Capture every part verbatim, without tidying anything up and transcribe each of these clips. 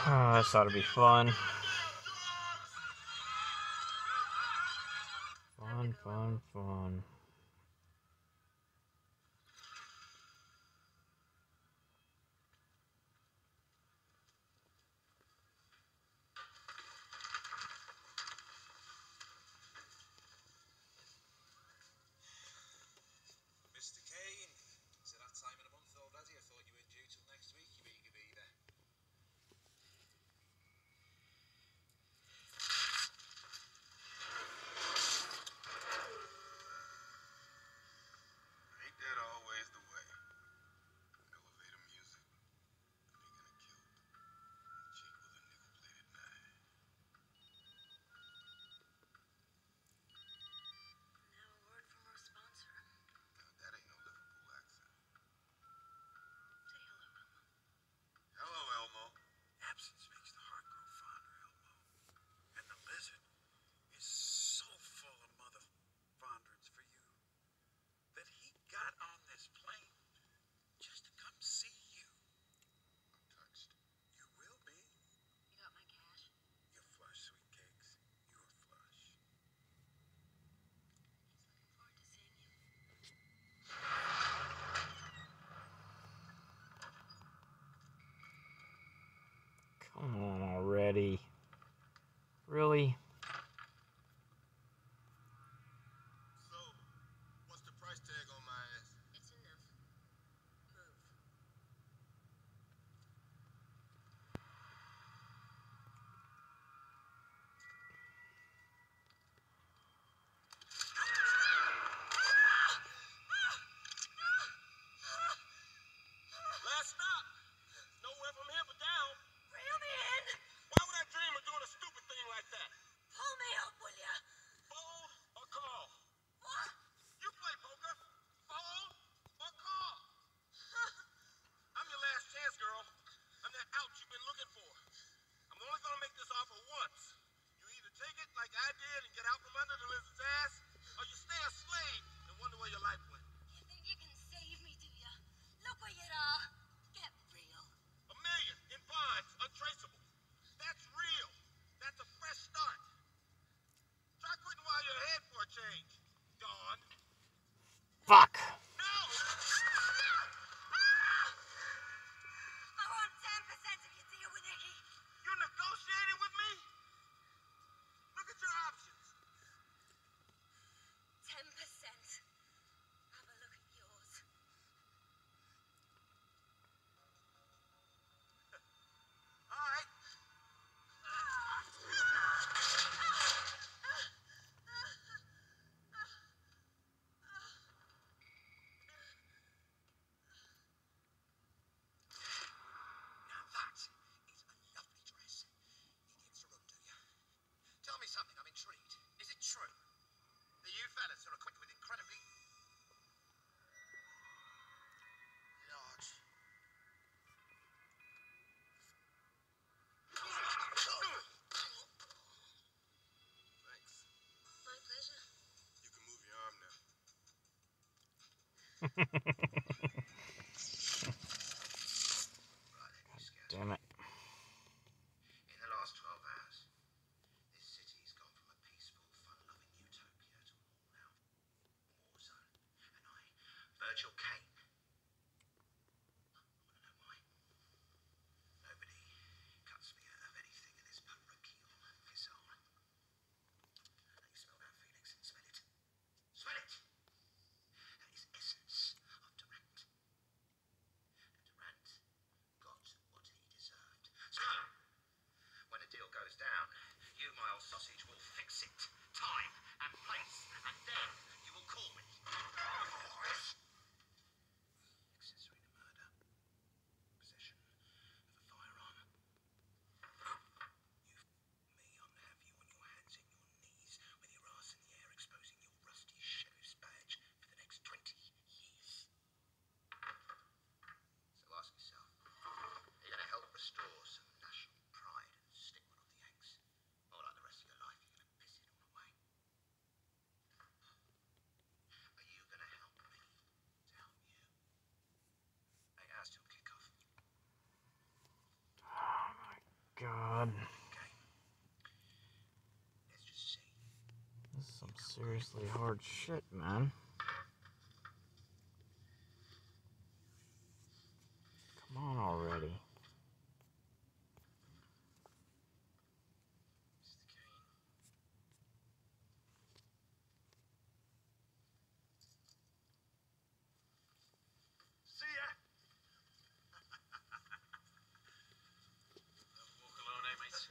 Oh, this ought to be fun. Fun, fun, fun. Mister Kane, is it that time of the month already? I thought you weren't due till next week, you eager beaver. Ain't that always the way? Elevator music, and they gonna kill a chick with a nickel-plated knife. Now a word from our sponsor. Now, that ain't no Liverpool accent. Say hello, Elmo. Hello, Elmo. Absence makes the heart grow fonder, Elmo. And the lizard is so full of mother fondrings for you that he got on this plane just to come see you. I'm touched. You will be. You got my cash? You're flush, sweet cakes. You're flush. He's looking forward to seeing you. Come on already. Really? So, what's the price tag on my ass? It's enough. Move. Last stop. Nowhere from here but down. Reel me in! Why would I dream of doing a stupid thing like that? Pull me up, will ya? Fold or call? What? You play poker. Fold or call? I'm your last chance, girl. I'm that out you've been looking for. I'm only gonna make this offer once. You either take it like I did and get out from under the lizard's ass, or you stay a slave and wonder where your life went. You think you can save me, do ya? Look where you are. Get real. A million in bonds, untraceable. That's real. That's a fresh start. Try quitting while you're ahead for a change, Dawn. Fuck. No! I want ten percent of your deal with Icky. You negotiating with me? Look at your options. ten percent. Have a look at yours. All right. Now that is a lovely dress. You give us a room, do you? Tell me something, I'm intrigued. Is it true that you fellas are equipped with incredibly large... Thanks. My pleasure. You can move your arm now. Right, then, you scared. Damn it. In the last twelve hours, this city's gone from a peaceful, fun-loving utopia to an all-out war zone. And I, Virgil Kane, I want to know why. Nobody cuts me out of anything in this parochial facade. Now you smell that, Felix? Smell it. Smell it! That is essence of Durant. And Durant got what he deserved. So, when the deal goes down, you, my old sausage, will fix it. Time and place. And then you will call me. God. Okay. Let's just see. This is some seriously hard shit, man. Come on already. Mister Kane. See ya! Walk alone, eh, mate?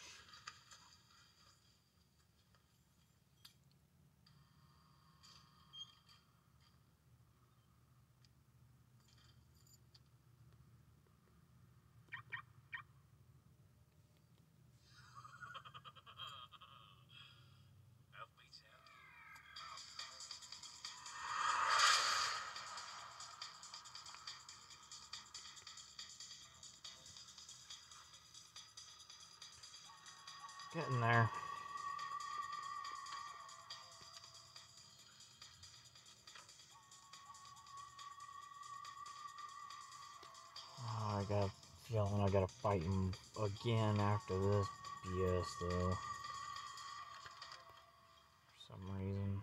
Help me, Sam. Getting there. Oh, I got a feeling I gotta fight him again after this B S though. For some reason.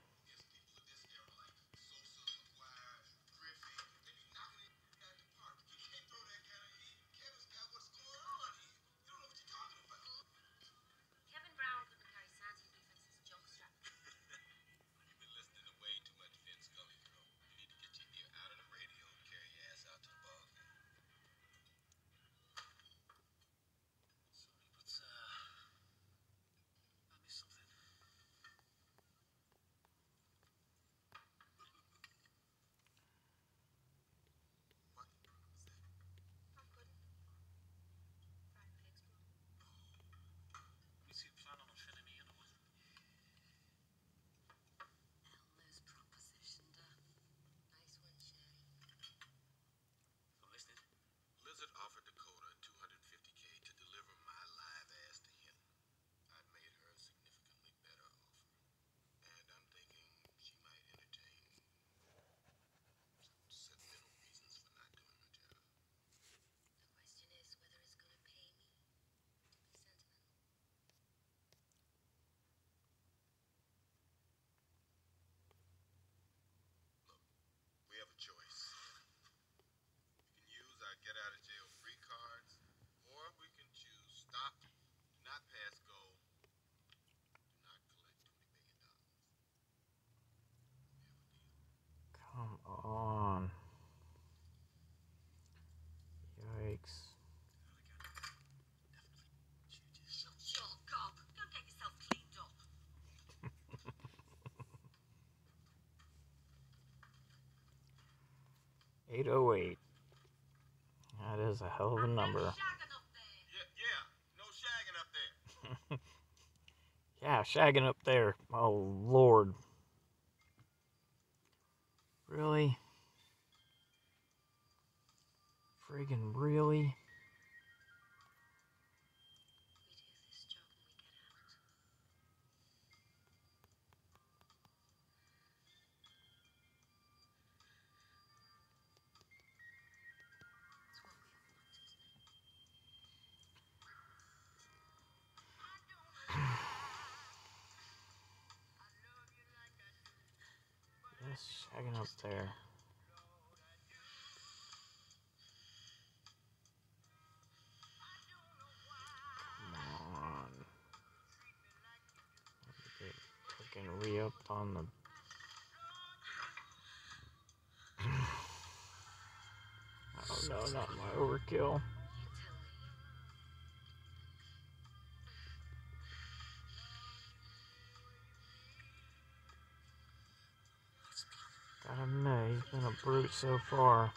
Kevin Brown couldn't carry Santi defense's jockstrap. You've been listening to way too much Vince Scully, girl. You need to get your ear out of the radio and carry your ass out to the ball game. Sorry, but, uh, I missed something. What was that? I'm good. Fried pig's blood. You see the plan on filling me in or what? Elmer's proposition, da. Nice one, Sherry. I'm listening. Lizard offered Dakota two hundred fifty K to deliver my live ass to him. I made her a significantly better offer. And I'm thinking she might entertain some sentimental reasons for not doing her job. The question is whether it's gonna pay me to be sentimental. We have a choice. We can use our get out of jail free cards, or we can choose stop, do not pass go, do not collect twenty million dollars. We have a deal. Come on. Yikes. Shut your gob. Go get yourself cleaned up. eight oh eight. That is a hell of a number. Shagging up there. Yeah, yeah, no shagging up there. Yeah, shagging up there. Oh, Lord. Really? Friggin' really? We do this job and we get out. It's what we all want, isn't it? Yes, shagging up there. Come on. Get fucking re-up on the... Oh no, not my overkill. You tell me. Gotta admit, he's been a brute so far.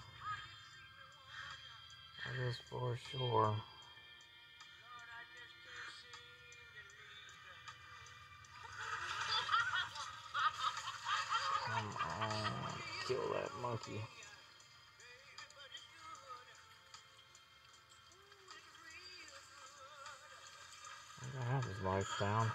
That is for sure. Come on, kill that monkey. I think I have his life down.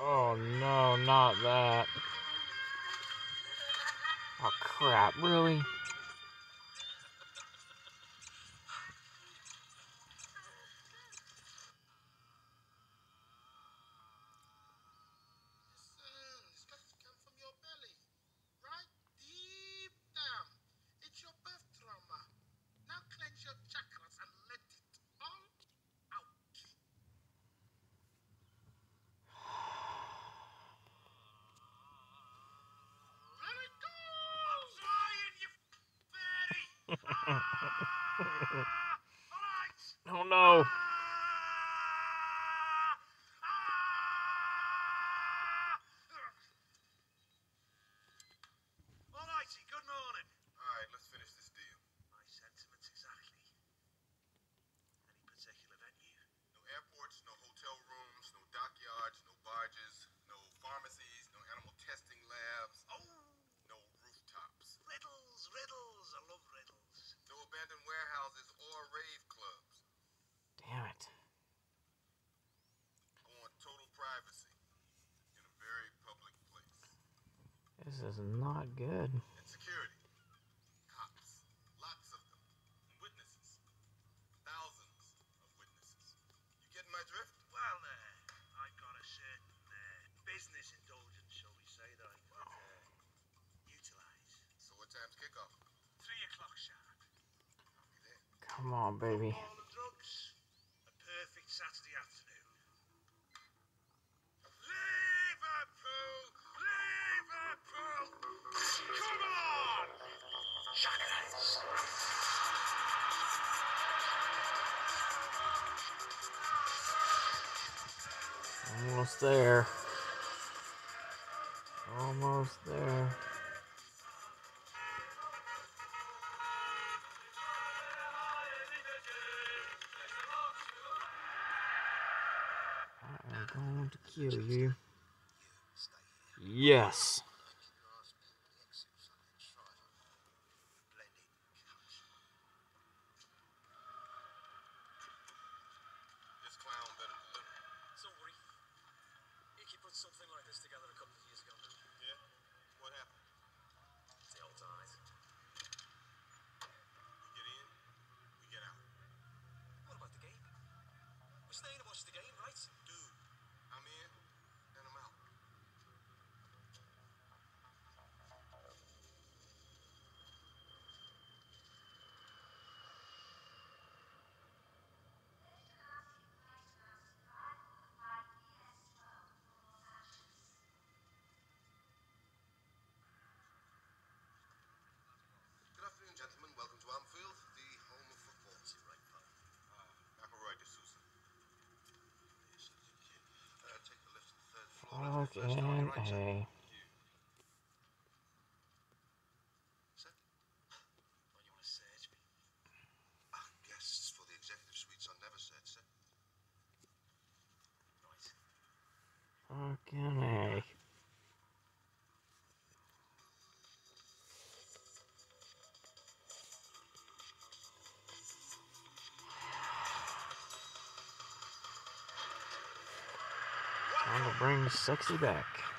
Oh no, not that. Oh crap, really? Listen, it's got to come from your belly. Right deep down. It's your birth trauma. Now cleanse your chakras and let it all out. Let it go! I'm trying, you fairy! Alright! Oh no. Alrighty, good morning. Alright, let's finish this deal. My sentiments exactly. Any particular venue? No airports, no hotel rooms, no dockyards, no barges, no pharmacies, no animal testing labs. Oh! No rooftops. Riddles, riddles. I love riddles. No abandoned warehouses or rave clubs. Damn it. I want total privacy in a very public place. This is not good. And security. Cops. Lots of them. And witnesses. Thousands of witnesses. You getting my drift? Well, uh, I've got a certain uh, business indulgence, shall we say, that I could uh, utilize. So what time's kickoff? Three o'clock sharp. I'll be there. Come on, baby. All the drugs. A perfect Saturday afternoon. Liverpool! Liverpool! Come on! Chakras! Almost there. Almost there. I am going to kill you. Yes. This clown better deliver. Don't worry. Icky put something like this together a couple of years ago. Yeah? What happened? The old times. We get in, we get out. What about the game? We're staying to watch the game, right? Dude, I'm in and I'm out. Good afternoon, gentlemen. Welcome to Anfield, the home of football. Is it right, pal? Uh, McElroy de Sousa. Yes, thank you. Uh, take the lift to the third floor. Fuck First door on your right, sir. and A. Thank you. Sir? Oh, you want to search me? Ah, guests for the executive suites are never said, sir. Right. Fucking A. Time to bring sexy back.